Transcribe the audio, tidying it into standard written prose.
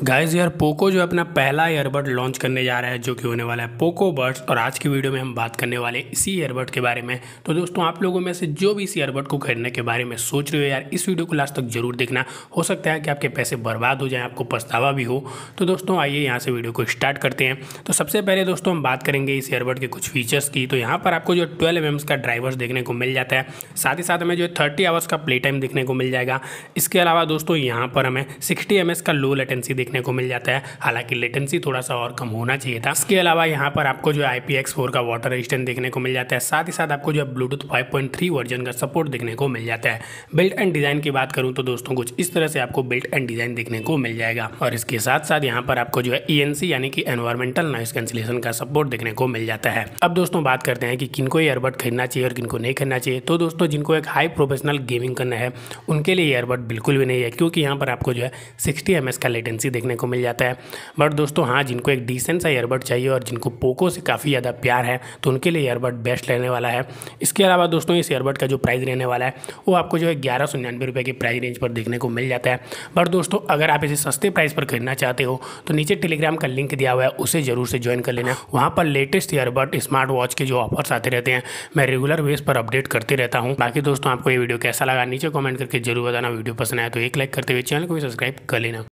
Guys यार Poco जो अपना पहला ईयरबड लॉन्च करने जा रहा है जो कि होने वाला है पोको बड्स। और आज की वीडियो में हम बात करने वाले इसी ईयरबड के बारे में। तो दोस्तों आप लोगों में से जो भी इस ईयरबड को खरीदने के बारे में सोच रहे हो यार, इस वीडियो को लास्ट तक जरूर देखना। हो सकता है कि आपके पैसे बर्बाद हो जाए, आपको पछतावा भी हो। तो दोस्तों आइए यहाँ से वीडियो को स्टार्ट करते हैं। तो सबसे पहले दोस्तों हम बात करेंगे इस ईयरबड के कुछ फीचर्स की। तो यहाँ पर आपको जो 12 mm का ड्राइवर्स देखने को मिल जाता है, साथ ही साथ हमें जो 30 आवर्स का प्ले टाइम देखने को मिल जाएगा। इसके अलावा दोस्तों यहाँ पर हमें 60 ms का लो लेटेंसी देखने को मिल जाता है, हालांकि लेटेंसी थोड़ा सा और कम होना चाहिए था। इसके अलावा यहाँ पर आपको जो IPX4 का वाटर रेजिस्टेंट देखने को मिल जाता है, साथ ही साथ आपको जो ब्लूटूथ 5.3 वर्जन का सपोर्ट देखने को मिल जाता है। बिल्ट एंड डिजाइन की बात करूँ तो दोस्तों कुछ इस तरह से आपको बिल्ट एंड डिजाइन देखने को मिल जाएगा। और इसके साथ साथ यहाँ पर आपको जो है ENC यानी कि एनवायरमेंटल नॉइस कैंसिलेशन का सपोर्ट देखने को मिल जाता है। अब दोस्तों बात करते हैं कि किनको ईयरबड खरीदना चाहिए और किनको नहीं खरीदना चाहिए। तो दोस्तों जिनको एक हाई प्रोफेशनल गेमिंग करना है उनके लिए ईयरबड बिल्कुल भी नहीं है, क्योंकि यहाँ पर आपको जो है 60 ms का लेटेंसी देखने को मिल जाता है। बट दोस्तों हाँ, जिनको एक डिसेंट सा ईयरबड चाहिए और जिनको पोको से काफ़ी ज़्यादा प्यार है तो उनके लिए ईयरबड बेस्ट रहने वाला है। इसके अलावा दोस्तों इस ईयरबड का जो प्राइस रहने वाला है वो आपको जो है 1199 रुपये की प्राइस रेंज पर देखने को मिल जाता है। बट दोस्तों अगर आप इसे सस्ते प्राइस पर खरीदना चाहते हो तो नीचे टेलीग्राम का लिंक दिया हुआ है, उसे जरूर से ज्वाइन कर लेना। वहाँ पर लेटेस्ट ईयरबड स्मार्ट वॉच के जो ऑफर्स आते रहते हैं मैं रेगुलर बेस पर अपडेट करते रहता हूँ। बाकी दोस्तों आपको ये वीडियो कैसा लगा नीचे कमेंट करके जरूर बताना। वीडियो पसंद आया तो एक लाइक करते हुए चैनल को भी सब्सक्राइब कर लेना।